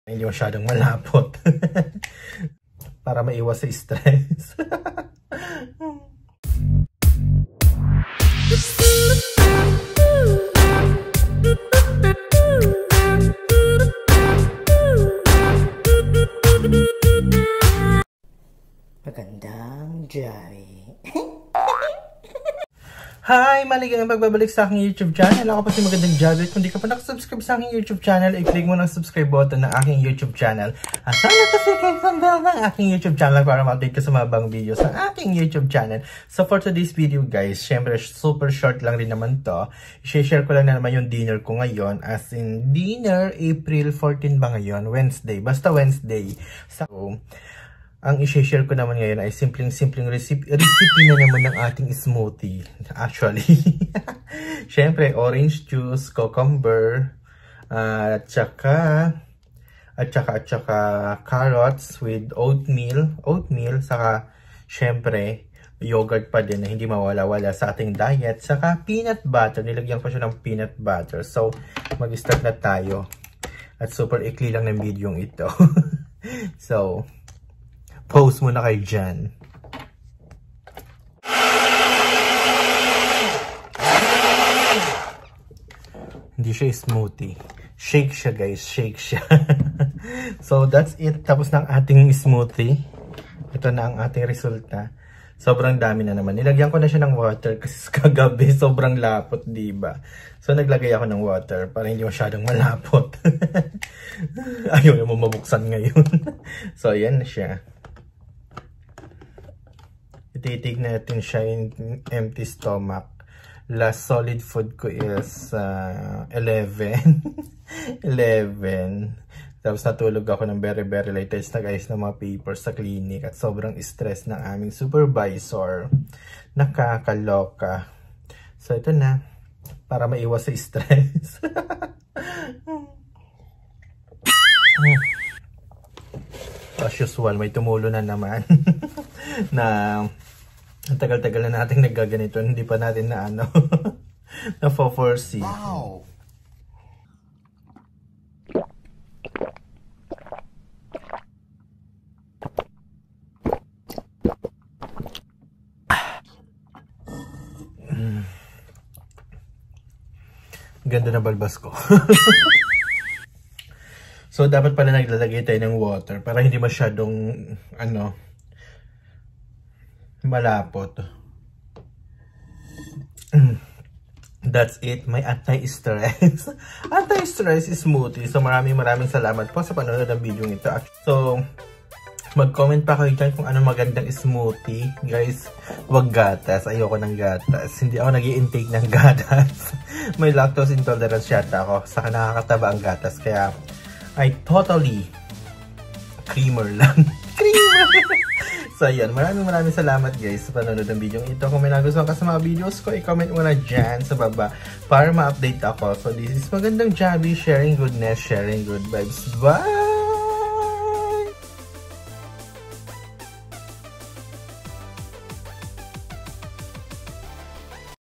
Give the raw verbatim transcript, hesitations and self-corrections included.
Hindi masyadong malapot. Para maiwas sa stress. Magandang Jari. Hi! Maligayang pagbabalik sa aking YouTube channel. Ako pa si Magandang Jari. Kung di ka pa nakasubscribe sa aking YouTube channel, i-click mo ng subscribe button ng aking YouTube channel. At sana kasi ang bell ng aking YouTube channel para ma-update ka sa mga bagong videos sa aking YouTube channel. So for today's video guys, syempre super short lang rin naman to. I-share ko lang na naman yung dinner ko ngayon. As in dinner, April fourteen ba ngayon? Wednesday. Basta Wednesday. So, ang i-share ko naman ngayon ay simpleng-simpleng recipe, recipe na naman ng ating smoothie. Actually, syempre, orange juice, cucumber, uh, at saka, at saka, at saka carrots with oatmeal, oatmeal, saka, syempre, yogurt pa din na hindi mawala-wala sa ating diet, saka peanut butter. Nilagyan ko siya ng peanut butter. So, mag-start na tayo. At super ikli lang ng video ito. So, pause muna kayo dyan. Hindi siya smoothie. Shake siya guys. Shake siya. So that's it. Tapos ng ating smoothie. Ito na ang ating resulta. Sobrang dami na naman. Nilagyan ko na siya ng water kasi kagabi sobrang lapot, diba? So naglagay ako ng water para hindi masyadong malapot. Ayaw naman mabuksan ngayon. So ayan na siya. Ititig natin siya in empty stomach. Last solid food ko is uh, eleven. eleven. Tapos natulog ako ng very very late. Tapos nag-ayos ng mga papers sa clinic at sobrang stress ng aming supervisor. Nakakaloka. So ito na. Para maiwas sa stress. As usual, may tumulo na naman. Na ang tagal-tagal na natin naggaganito, hindi pa natin na ano na foresee. Wow. Mm. Ganda na balbas ko. So dapat pala naglalagay tayo ng water para hindi masyadong ano malapot. That's it. My anti-stress. Anti-stress smoothie. So maraming maraming salamat po sa panonood ng video ito. So mag-comment pa kayo dyan kung ano magandang smoothie. Guys, wag gatas. Ayoko ng gatas. Hindi ako nag-i-intake ng gatas. May lactose intolerance yata ako. Saka nakakataba ang gatas. Kaya I totally creamer lang. Creamer! So ayan, maraming maraming salamat guys sa panonood ng video ito. Kung may nagustuhan ka sa mga videos ko, i-comment mo na dyan sa baba para ma-update ako. So this is Magandang Javi, sharing goodness, sharing good vibes. Bye!